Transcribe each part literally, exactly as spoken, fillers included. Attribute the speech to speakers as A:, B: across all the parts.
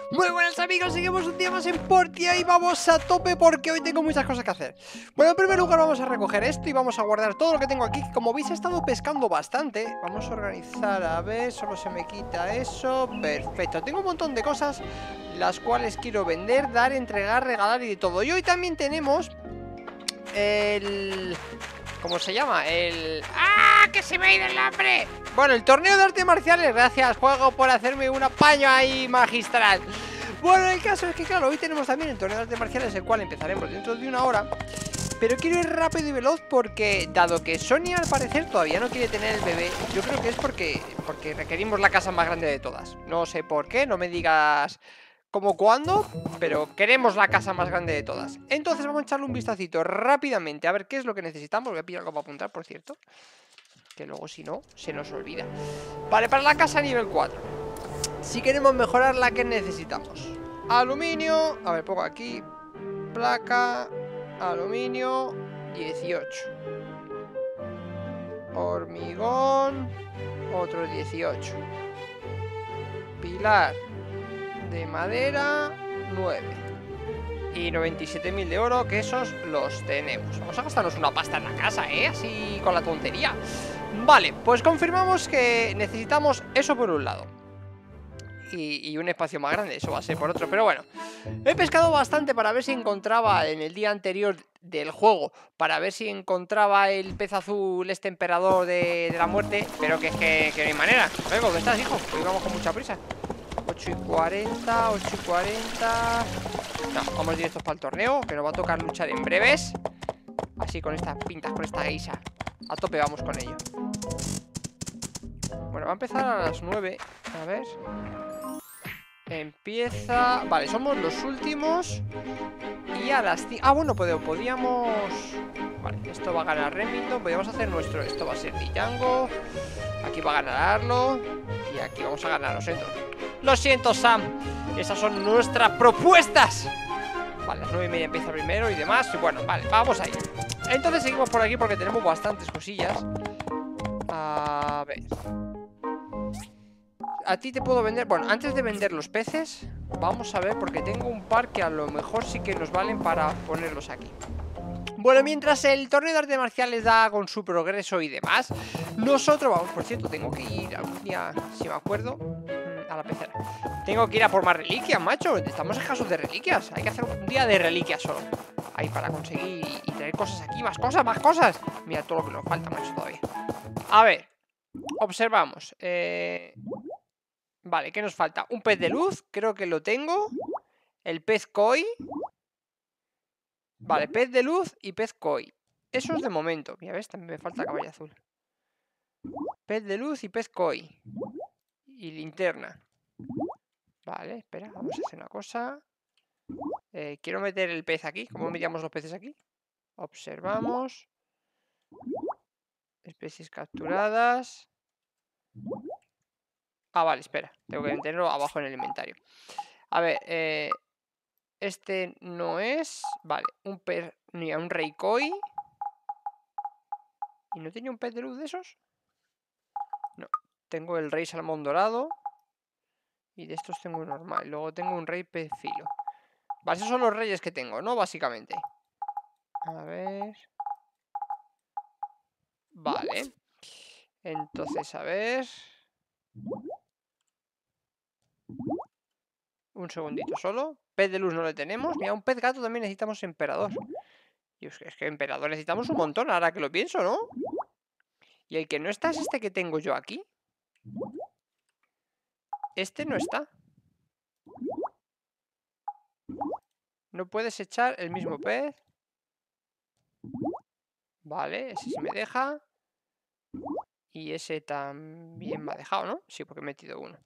A: Muy buenas amigos, seguimos un día más en Portia y vamos a tope porque hoy tengo muchas cosas que hacer. Bueno, en primer lugar vamos a recoger esto y vamos a guardar todo lo que tengo aquí, que como veis he estado pescando bastante. Vamos a organizar, a ver, solo se me quita eso, perfecto. Tengo un montón de cosas, las cuales quiero vender, dar, entregar, regalar y de todo. Y hoy también tenemos el... ¿Cómo se llama? El... ¡Ah! ¡Que se me ha ido el hambre! Bueno, el torneo de artes marciales. Gracias, juego, por hacerme un apaño ahí magistral. Bueno, el caso es que, claro, hoy tenemos también el torneo de artes marciales, el cual empezaremos dentro de una hora. Pero quiero ir rápido y veloz porque, dado que Sonia al parecer todavía no quiere tener el bebé, yo creo que es porque, porque requerimos la casa más grande de todas. No sé por qué, no me digas cómo cuándo, pero queremos la casa más grande de todas. Entonces vamos a echarle un vistacito rápidamente a ver qué es lo que necesitamos. Voy a pillar algo para apuntar, por cierto, que luego si no, se nos olvida. Vale, para la casa nivel cuatro, si queremos mejorar, la que necesitamos: aluminio, a ver, pongo aquí, placa, aluminio, dieciocho. Hormigón, otro dieciocho. Pilar de madera, nueve. Y noventa y siete mil de oro, que esos los tenemos. Vamos a gastarnos una pasta en la casa, ¿eh? Así con la tontería. Vale, pues confirmamos que necesitamos eso por un lado y, y un espacio más grande, eso va a ser por otro. Pero bueno, he pescado bastante para ver si encontraba en el día anterior del juego, para ver si encontraba el pez azul, este emperador de, de la muerte. Pero que es que, que no hay manera. Venga, ¿dónde estás, hijo? Hoy vamos con mucha prisa. Ocho y cuarenta, ocho y cuarenta. No, vamos directos para el torneo, que nos va a tocar luchar en breves. Así con estas pintas, con esta geisha. A tope vamos con ello. Bueno, va a empezar a las nueve. A ver. Empieza... Vale, somos los últimos. Y a las cinco... Ah, bueno, podíamos... Vale, esto va a ganar Remington. Podríamos hacer nuestro... Esto va a ser Django. Aquí va a ganar Arlo. Y aquí vamos a ganar, lo siento. Lo siento, Sam. Esas son nuestras propuestas. Vale, las nueve y media empieza primero y demás. Y bueno, vale, vamos ahí. Entonces seguimos por aquí porque tenemos bastantes cosillas. A ver. A ti te puedo vender... Bueno, antes de vender los peces, vamos a ver, porque tengo un par que a lo mejor sí que nos valen para ponerlos aquí. Bueno, mientras el torneo de artes marciales da con su progreso y demás, nosotros vamos... Por cierto, tengo que ir algún día, si me acuerdo, a la pecera. Tengo que ir a por más reliquias, macho. Estamos escasos de reliquias. Hay que hacer un día de reliquias solo. Ahí para conseguir y traer cosas aquí. Más cosas, más cosas. Mira todo lo que nos falta, macho, todavía. A ver, observamos. Eh... Vale, ¿qué nos falta? Un pez de luz, creo que lo tengo. El pez koi. Vale, pez de luz y pez koi. Eso es de momento. Mira, ves, también me falta caballo azul. Pez de luz y pez koi. Y linterna. Vale, espera, vamos a hacer una cosa. eh, Quiero meter el pez aquí. ¿Cómo metíamos los peces aquí? Observamos. Especies capturadas. Ah, vale, espera. Tengo que meterlo abajo en el inventario. A ver, eh... este no es... Vale, un pez... Ni un rey koi. ¿Y no tenía un pez de luz de esos? No. Tengo el rey salmón dorado. Y de estos tengo un normal. Luego tengo un rey pez filo. Vale, esos son los reyes que tengo, ¿no? Básicamente. A ver... Vale. Entonces, a ver... Un segundito solo. Pez de luz no le tenemos. Mira, un pez gato también necesitamos emperador. Y es que, es que emperador necesitamos un montón, ahora que lo pienso, ¿no? Y el que no está es este que tengo yo aquí. Este no está. No puedes echar el mismo pez. Vale, ese sí me deja. Y ese también me ha dejado, ¿no? Sí, porque he metido uno.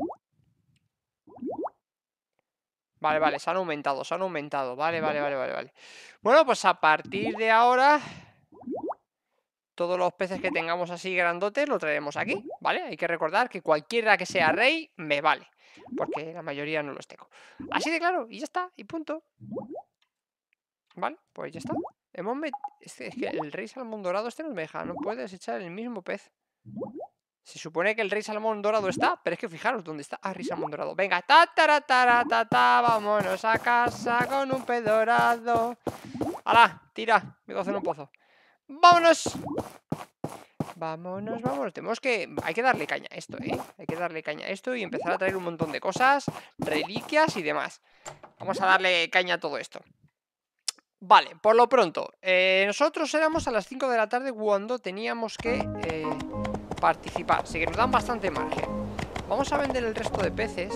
A: Vale, vale, se han aumentado, se han aumentado. Vale, vale, vale, vale, vale. Bueno, pues a partir de ahora, todos los peces que tengamos así grandotes lo traeremos aquí, ¿vale? Hay que recordar que cualquiera que sea rey me vale, porque la mayoría no los tengo. Así de claro, y ya está, y punto. Vale, pues ya está. Hemos metido... Es que el rey salmón dorado este no me deja. No puedes echar el mismo pez. Se supone que el rey salmón dorado está, pero es que fijaros dónde está. Ah, rey salmón dorado. Venga, ta, ta, ta, ta, ta, vámonos a casa con un pez dorado. ¡Hala! Tira, me voy a hacer un pozo. ¡Vámonos! Vámonos, vámonos. Tenemos que... Hay que darle caña a esto, ¿eh? Hay que darle caña a esto y empezar a traer un montón de cosas, reliquias y demás. Vamos a darle caña a todo esto. Vale, por lo pronto, eh, nosotros éramos a las cinco de la tarde cuando teníamos que eh, participar. Así que nos dan bastante margen. Vamos a vender el resto de peces.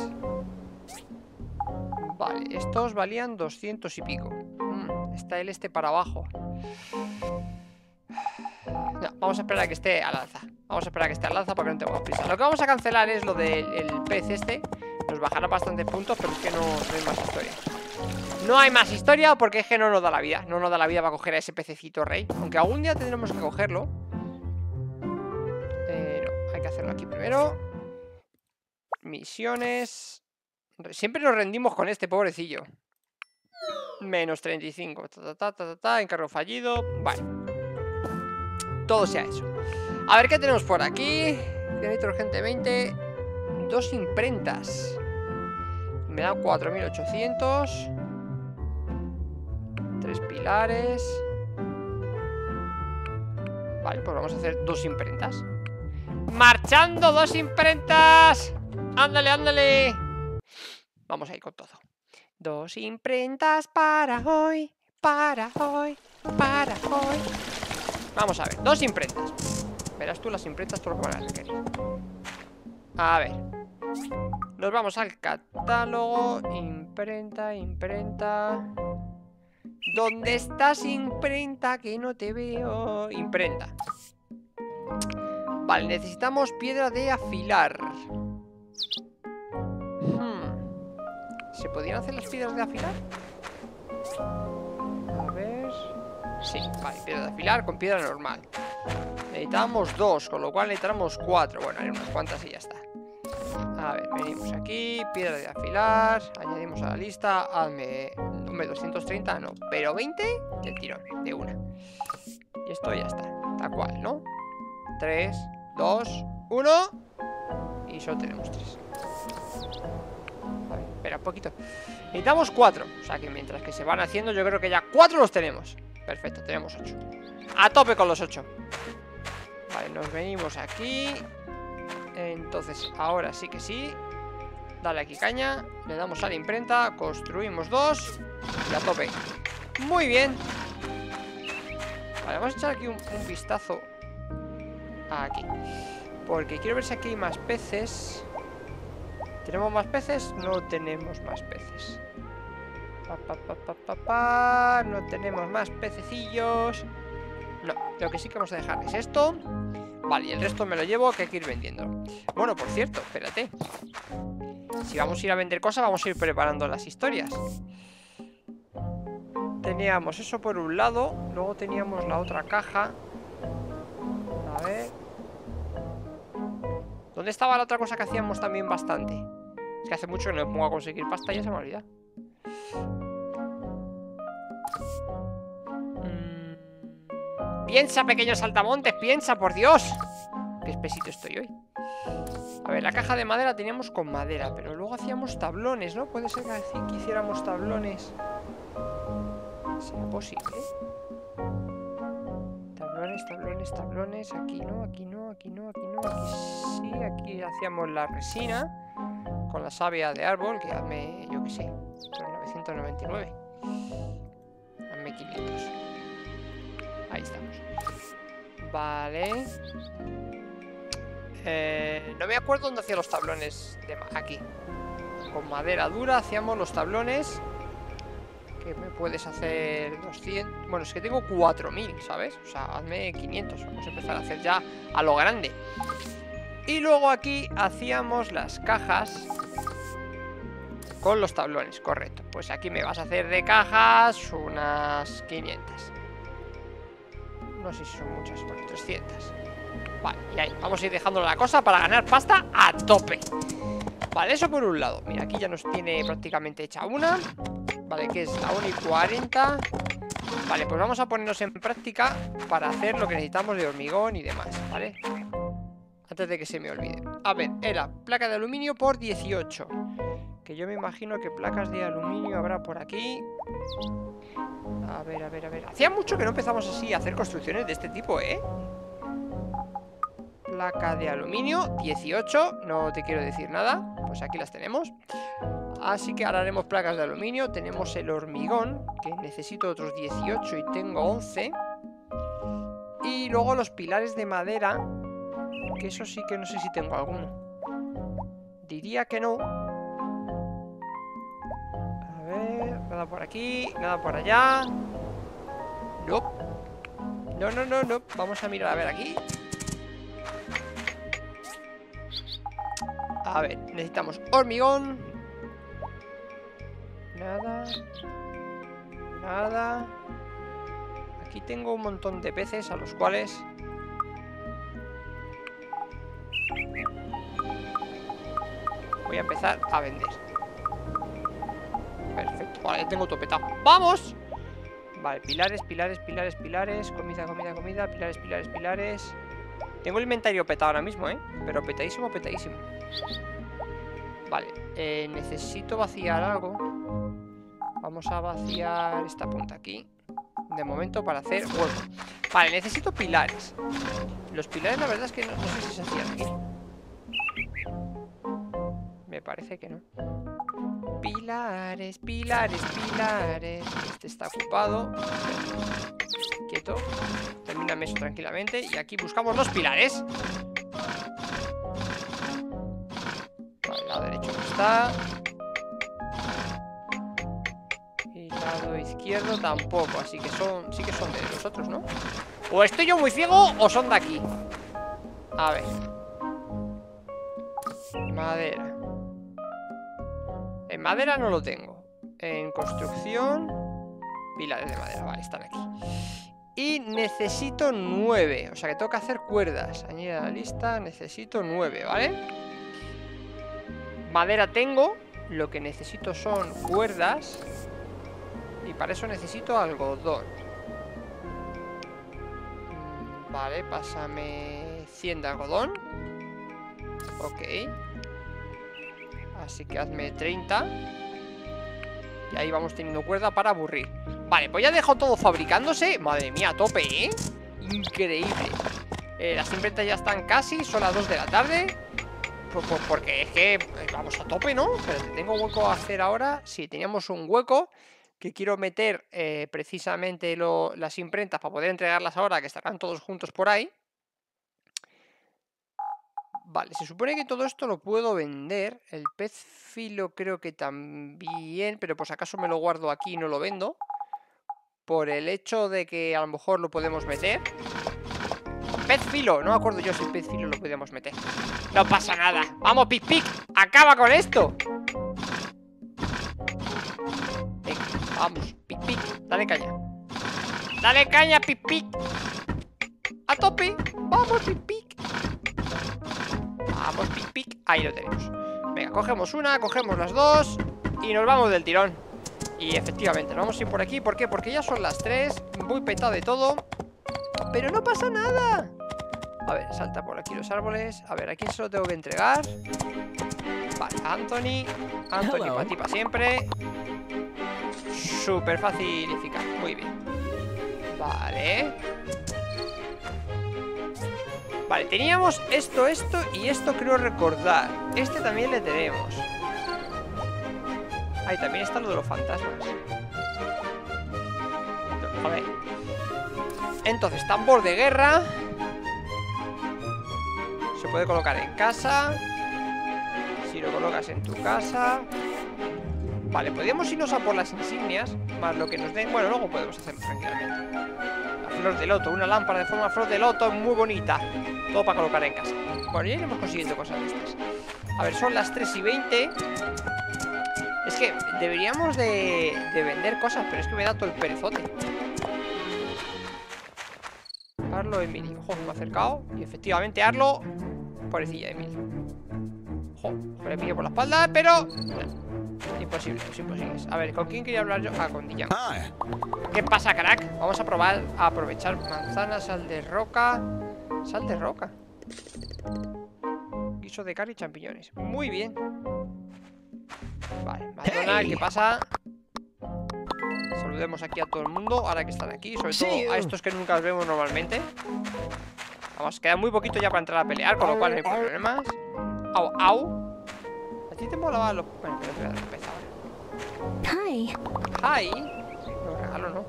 A: Vale, estos valían doscientos y pico. mm, Está el este para abajo. No, vamos a esperar a que esté al alza. Vamos a esperar a que esté al alza porque no tengo prisa. Lo que vamos a cancelar es lo del el pez este. Nos bajará bastantes puntos, pero es que no, no hay más historia. No hay más historia porque es que no nos da la vida. No nos da la vida para coger a ese pececito rey. Aunque algún día tendremos que cogerlo. Eh, no, hay que hacerlo aquí primero. Misiones. Siempre nos rendimos con este pobrecillo. Menos treinta y cinco. Ta, ta, ta, ta, ta, encargo fallido. Vale. Todo sea eso. A ver qué tenemos por aquí. Cianito urgente veinte. Dos imprentas. Me dan cuatro mil ochocientos. Tres pilares. Vale, pues vamos a hacer dos imprentas. ¡Marchando! ¡Dos imprentas! ¡Ándale, ándale! Vamos a ir con todo. Dos imprentas para hoy. Para hoy. Para hoy. Vamos a ver, dos imprentas. Verás tú las imprentas todo lo que van a requerir. A ver. Nos vamos al catálogo. Imprenta, imprenta. ¿Dónde estás, imprenta? Que no te veo. Imprenta. Vale, necesitamos piedra de afilar. hmm. ¿Se podrían hacer las piedras de afilar? A ver... Sí, vale, piedra de afilar con piedra normal. Necesitamos dos, con lo cual necesitamos cuatro. Bueno, haré unas cuantas y ya está. A ver, venimos aquí, piedra de afilar. Añadimos a la lista. Hazme... Hombre, doscientos treinta no, pero veinte del tirón, de una. Y esto ya está, tal cual, ¿no? tres, dos, uno. Y solo tenemos tres. A ver, espera un poquito. Necesitamos cuatro, o sea que mientras que se van haciendo yo creo que ya cuatro los tenemos. Perfecto, tenemos ocho. A tope con los ocho. Vale, nos venimos aquí. Entonces, ahora sí que sí. Dale aquí caña. Le damos a la imprenta. Construimos dos. Y a tope. Muy bien. Vale, vamos a echar aquí un, un vistazo. Aquí. Porque quiero ver si aquí hay más peces. ¿Tenemos más peces? No tenemos más peces. Pa, pa, pa, pa, pa, pa. No tenemos más pececillos. No, lo que sí que vamos a dejar es esto. Vale, y el resto me lo llevo, que hay que ir vendiendo. Bueno, por cierto, espérate. Si vamos a ir a vender cosas, vamos a ir preparando las historias. Teníamos eso por un lado. Luego teníamos la otra caja. A ver. ¿Dónde estaba la otra cosa que hacíamos también bastante? Es que hace mucho que no me pongo a conseguir pasta y ya se me olvida. mm. Piensa, pequeño saltamontes, piensa, por Dios. Qué espesito estoy hoy. A ver, la caja de madera teníamos con madera, pero luego hacíamos tablones, ¿no? Puede ser que así que hiciéramos tablones. ¿Será posible? Tablones, tablones, tablones. Aquí no, aquí no, aquí no, aquí no. Aquí sí, aquí hacíamos la resina con la savia de árbol, que hazme, yo qué sé, novecientos noventa y nueve. Hazme quinientos. Ahí estamos. Vale. Eh, no me acuerdo dónde hacía los tablones de aquí. Con madera dura hacíamos los tablones. Que me puedes hacer doscientos. Bueno, es que tengo cuatro mil, ¿sabes? O sea, hazme quinientos. Vamos a empezar a hacer ya a lo grande. Y luego aquí hacíamos las cajas con los tablones, correcto. Pues aquí me vas a hacer de cajas unas quinientas. No sé si son muchas, bueno, trescientas. Vale, y ahí, vamos a ir dejando la cosa para ganar pasta a tope. Vale, eso por un lado. Mira, aquí ya nos tiene prácticamente hecha una. Vale, que es la una y cuarenta. Vale, pues vamos a ponernos en práctica para hacer lo que necesitamos de hormigón y demás, ¿vale? Antes de que se me olvide. A ver, era placa de aluminio por dieciocho. Que yo me imagino que placas de aluminio habrá por aquí. A ver, a ver, a ver. Hacía mucho que no empezamos así a hacer construcciones de este tipo, ¿eh? Placa de aluminio, dieciocho. No te quiero decir nada. Pues aquí las tenemos. Así que ahora haremos placas de aluminio. Tenemos el hormigón, que necesito otros dieciocho y tengo once. Y luego los pilares de madera, que eso sí que no sé si tengo alguno. Diría que no. A ver, nada por aquí, nada por allá. No. No, no, no, no. Vamos a mirar, a ver aquí. A ver, necesitamos hormigón. Nada. Nada. Aquí tengo un montón de peces a los cuales... voy a empezar a vender. Perfecto, vale, ya tengo todo petado. ¡Vamos! Vale, pilares, pilares, pilares, pilares. Comida, comida, comida, pilares, pilares, pilares. Tengo el inventario petado ahora mismo, ¿eh? Pero petadísimo, petadísimo. Vale, eh, necesito vaciar algo. Vamos a vaciar esta punta aquí. De momento para hacer hueco. Vale, necesito pilares. Los pilares la verdad es que no, no sé si se hacían aquí. Me parece que no. Pilares, pilares, pilares. Este está ocupado. Quieto. Termíname eso tranquilamente. Y aquí buscamos los pilares. Vale, lado derecho no está. Y lado izquierdo tampoco. Así que son, sí que son de los otros, ¿no? O estoy yo muy ciego o son de aquí. A ver. Madera. En madera no lo tengo. En construcción, pilares de madera, vale, están aquí. Y necesito nueve. O sea que tengo que hacer cuerdas. Añadir a la lista, necesito nueve, ¿vale? Madera tengo. Lo que necesito son cuerdas. Y para eso necesito algodón. Vale, pásame cien de algodón. Ok. Así que hazme treinta. Y ahí vamos teniendo cuerda para aburrir. Vale, pues ya he dejado todo fabricándose. Madre mía, a tope, ¿eh? Increíble. eh, Las imprentas ya están casi. Son las dos de la tarde. Pues, pues porque es que vamos a tope, ¿no? Pero ¿tengo hueco a hacer ahora? Sí, teníamos un hueco que quiero meter eh, precisamente lo, las imprentas para poder entregarlas ahora, que estarán todos juntos por ahí. Vale, se supone que todo esto lo puedo vender. El pez filo creo que también, pero por si acaso me lo guardo aquí y no lo vendo. Por el hecho de que a lo mejor lo podemos meter. Pez filo, no me acuerdo yo si el pez filo lo podemos meter. No pasa nada. Vamos, pic pic, acaba con esto. Venga, vamos, pic pic, dale caña. Dale caña, pic pic. A tope, vamos, pic pic. Vamos, pic, pic, ahí lo tenemos. Venga, cogemos una, cogemos las dos y nos vamos del tirón. Y efectivamente, nos vamos a ir por aquí. ¿Por qué? Porque ya son las tres. Muy petado de todo. Pero no pasa nada. A ver, salta por aquí los árboles. A ver, ¿a quién se lo tengo que entregar? Vale, Anthony. Anthony, para ti, para siempre. Súper fácil y eficaz. Muy bien. Vale. Vale, teníamos esto, esto y esto creo recordar. Este también le tenemos. Ahí también está lo de los fantasmas. A ver. Entonces, tambor de guerra. Se puede colocar en casa. Si lo colocas en tu casa. Vale, podríamos irnos a por las insignias. Más lo que nos den. Bueno, luego podemos hacerlo tranquilamente. La flor de loto, una lámpara de forma flor de loto muy bonita. Todo para colocar en casa. Bueno, ya iremos consiguiendo cosas de estas. A ver, son las tres y veinte. Es que deberíamos de, de vender cosas, pero es que me da todo el perezote. Arlo, Emily. Ojo, me ha acercado. Y efectivamente, Arlo. Pobrecilla, Emily. Ojo, me le pillo por la espalda, pero... Imposible, es imposible. A ver, ¿con quién quería hablar yo? Ah, con Dillan. ¿Qué pasa, crack? Vamos a probar a aprovechar manzanas, sal de roca. Sal de roca. queso de carne y champiñones. Muy bien. Vale, McDonald's, ¿qué pasa? Saludemos aquí a todo el mundo, ahora que están aquí. Sobre todo a estos que nunca los vemos normalmente. Vamos, queda muy poquito ya para entrar a pelear, con lo cual no hay problemas. Au, au. ¿A ti te molaba los... Bueno, pero no te voy a dar un pez ahora.
B: Hi.
A: Hi. Lo regalo, ¿no?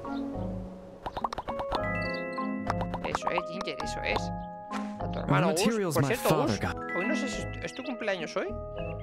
A: Eso es, Ginger, eso es. A tu hermano Gus. Por cierto, Gus, hoy no sé si es tu cumpleaños hoy.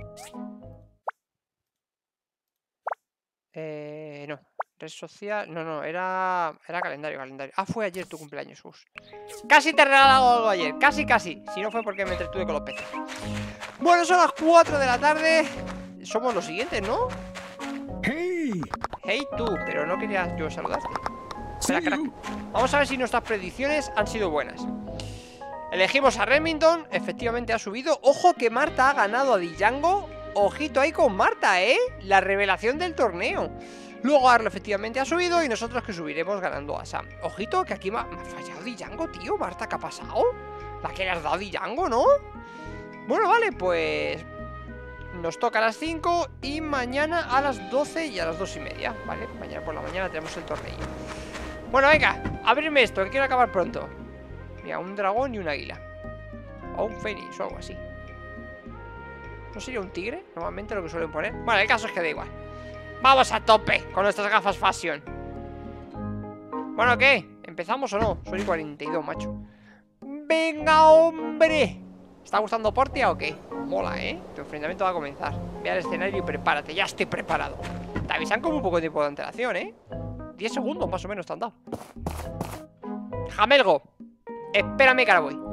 A: Eh, no. Red social... No, no, era... Era calendario, calendario. Ah, fue ayer tu cumpleaños, Gus. Casi te he regalado algo ayer. Casi, casi. Si no fue porque me entretuve con los peces. Bueno, son las cuatro de la tarde. Somos los siguientes, ¿no?
C: Hey.
A: Hey, tú. Pero no quería yo saludarte. Espera, crack. Vamos a ver si nuestras predicciones han sido buenas. Elegimos a Remington. Efectivamente ha subido. Ojo que Marta ha ganado a Django. Ojito ahí con Marta, ¿eh? La revelación del torneo. Luego Arlo efectivamente ha subido y nosotros que subiremos ganando a Sam. Ojito, que aquí me ha, me ha fallado Django, tío. Marta, ¿qué ha pasado? La que le has dado Django, ¿no? Bueno, vale, pues... Nos toca a las cinco y mañana a las doce y a las dos y media. Vale, mañana por la mañana tenemos el torneo. Bueno, venga, abrirme esto, que quiero acabar pronto. Mira, un dragón y un águila. O un fénix o algo así. ¿No sería un tigre? Normalmente lo que suelen poner. Bueno, el caso es que da igual. Vamos a tope con nuestras gafas fashion. Bueno, ¿qué? ¿Empezamos o no? Soy cuarenta y dos, macho. ¡Venga, hombre! ¿Está gustando Portia o qué? Mola, ¿eh? Tu enfrentamiento va a comenzar. Ve al escenario y prepárate. Ya estoy preparado. Te avisan con un poco de tiempo de antelación, ¿eh? diez segundos más o menos te han dado. Jamelgo, espérame que ahora voy.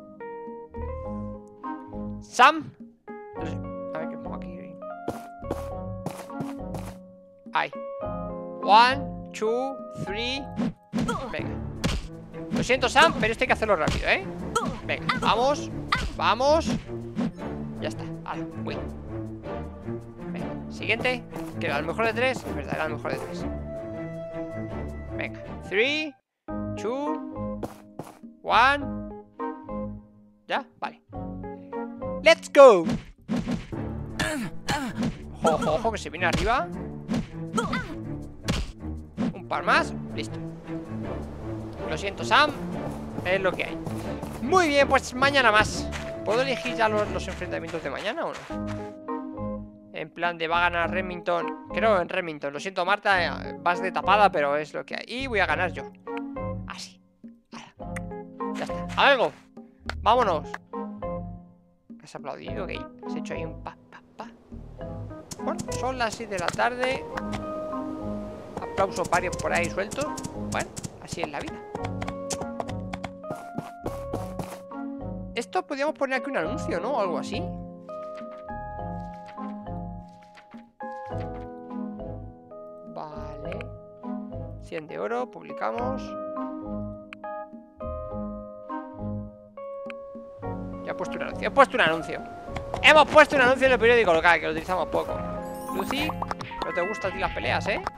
A: Sam. A ver qué pongo aquí. Ahí. One, two, three. Venga. Lo siento, Sam, pero esto hay que hacerlo rápido, ¿eh? Venga, vamos. Vamos. Ya está. Ahora, voy. Venga, siguiente. Que era el mejor de tres. Es verdad, era el mejor de tres. Venga. Three, two, one. ¿Ya? Vale. ¡Let's go! Ojo, ojo, que se viene arriba. Un par más. Listo. Lo siento, Sam. Es lo que hay. Muy bien, pues mañana más. ¿Puedo elegir ya los, los enfrentamientos de mañana o no? En plan de va a ganar Remington. Creo en Remington. Lo siento, Marta. Vas de tapada, pero es lo que hay. Y voy a ganar yo. Así. Ya está. A algo. Vámonos. ¿Has aplaudido? Ok. Has hecho ahí un pa, pa, pa. Bueno, son las seis de la tarde. Aplausos varios por ahí sueltos. Bueno, así es la vida. Esto podríamos poner aquí un anuncio, ¿no? O algo así. Vale. cien de oro, publicamos. Ya he puesto un anuncio. He puesto un anuncio. Hemos puesto un anuncio en el periódico local, que lo utilizamos poco. Lucy, no te gustan a ti las peleas, ¿eh?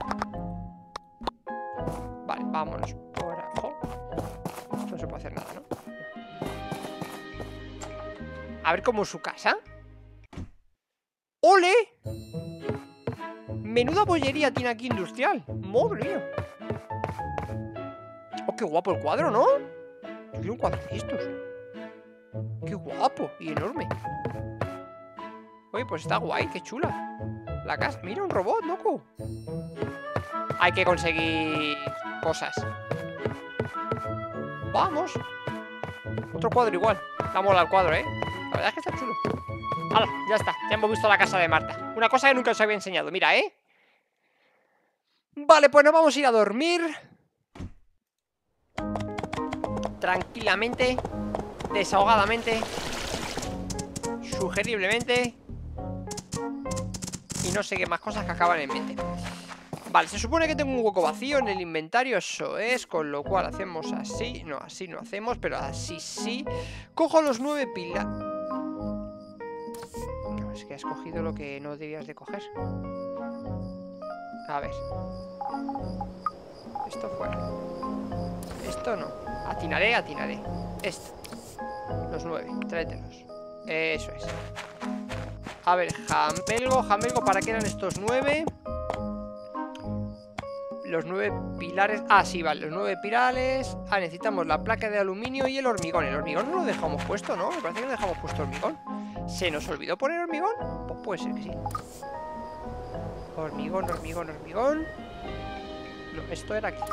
A: Vale, vámonos por abajo. Esto no se puede hacer nada, ¿no? A ver cómo es su casa. ¡Ole! Menuda bollería tiene aquí industrial. Madre mía. Oh, qué guapo el cuadro, ¿no? Yo quiero un cuadro de estos. Qué guapo y enorme. Oye, pues está guay, qué chula la casa. Mira, un robot, loco. Hay que conseguir cosas. Vamos. Otro cuadro igual. Da mola el cuadro, ¿eh? La verdad es que está chulo. ¡Hala! Ya está, ya hemos visto la casa de Marta. Una cosa que nunca os había enseñado, mira, ¿eh? Vale, pues nos vamos a ir a dormir tranquilamente, desahogadamente, sugeriblemente. Y no sé qué más cosas que acaban en mente. Vale, se supone que tengo un hueco vacío en el inventario, eso es. Con lo cual hacemos así. No, así no hacemos, pero así sí. Cojo los nueve pilas. No, es que has cogido lo que no debías de coger. A ver. Esto fuera. Esto no. Atinaré, atinaré. Esto. Los nueve, tráetelos. Eso es. A ver, jamelgo, jamelgo, ¿para qué eran estos nueve? Los nueve pilares. Ah, sí, vale, los nueve pilares. Ah, necesitamos la placa de aluminio y el hormigón. El hormigón no lo dejamos puesto, ¿no? Me parece que no dejamos puesto hormigón. ¿Se nos olvidó poner hormigón? Pues puede ser que sí. Hormigón, hormigón, hormigón. No, esto era aquí.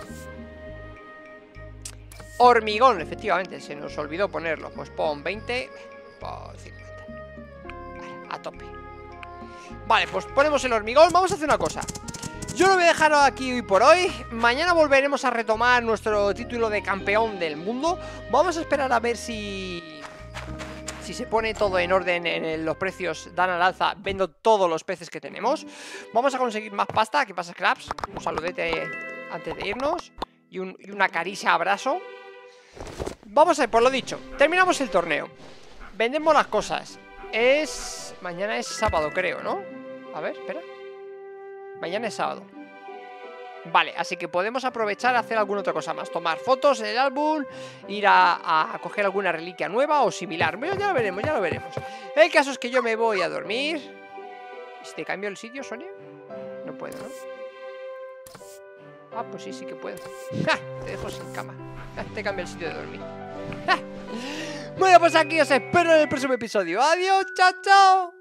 A: Hormigón, efectivamente, se nos olvidó ponerlo. Pues pon veinte por cincuenta. Vale, a tope. Vale, pues ponemos el hormigón. Vamos a hacer una cosa. Yo lo voy a dejar aquí hoy por hoy. Mañana volveremos a retomar nuestro título de campeón del mundo. Vamos a esperar a ver si... Si se pone todo en orden, en el, los precios dan al alza. Vendo todos los peces que tenemos. Vamos a conseguir más pasta. ¿Qué pasa, Scraps? Un saludete antes de irnos. Y, un, y una caricia abrazo. Vamos a ver, por lo dicho, terminamos el torneo. Vendemos las cosas. Es... Mañana es sábado, creo, ¿no? A ver, espera. Mañana es sábado. Vale, así que podemos aprovechar a hacer alguna otra cosa más. Tomar fotos en el álbum, ir a, a coger alguna reliquia nueva o similar. Bueno, ya lo veremos, ya lo veremos. El caso es que yo me voy a dormir. ¿Si te cambio el sitio, Sonia? No puedo, ¿no? Ah, pues sí, sí que puedo. ¡Ja! Te dejo sin cama. ¡Ja! Te cambio el sitio de dormir. ¡Ja! Bueno, pues aquí os espero en el próximo episodio. Adiós, chao, chao.